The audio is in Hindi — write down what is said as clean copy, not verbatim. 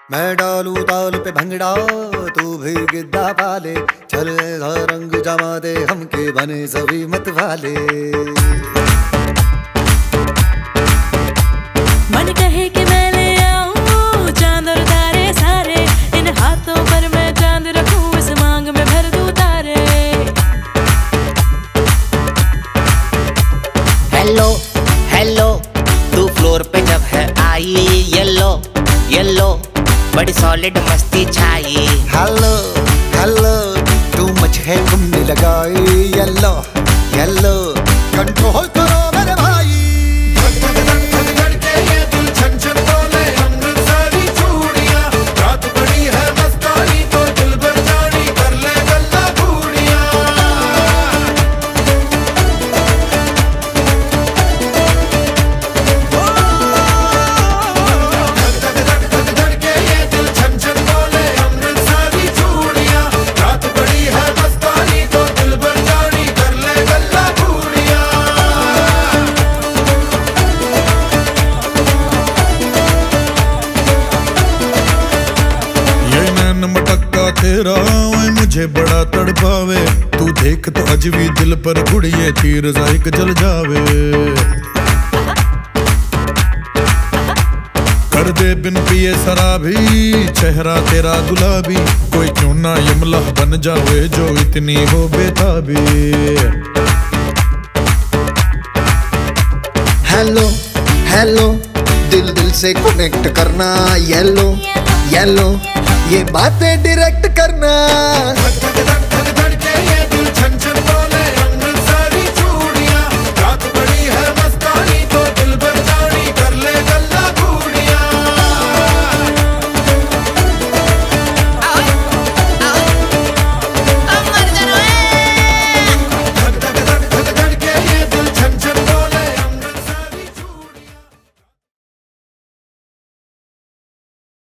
मैं डालू ताल पे भंगड़ा तू भी गिद्दा पाले, चले सा रंग जमा दे हमके बने सभी मत वाले। मन कहे कि मैं ले आऊं चांद और तारे सारे, इन हाथों पर मैं चांद रखूं, इस मांग में भर दूं तारे। हेलो हेलो तू फ्लोर पे जब है आई, येलो येलो बड़ी सॉलिड मस्ती छाई। हेलो हेलो तू मच है तुमने लगाई, येलो येलो कंट्रोल करो मेरे भाई। मटक्का तेरा मुझे बड़ा तड़पावे, तू देख तो अजवी दिल पर गुड़िए तीर जाइक जल जावे। कर दे बिन पिए शराबी चेहरा तेरा गुलाबी, कोई क्यों ना यमला बन जावे जो इतनी हो बेताबी। हेलो हेलो दिल दिल से कनेक्ट करना, येलो येलो ये बातें डायरेक्ट करना।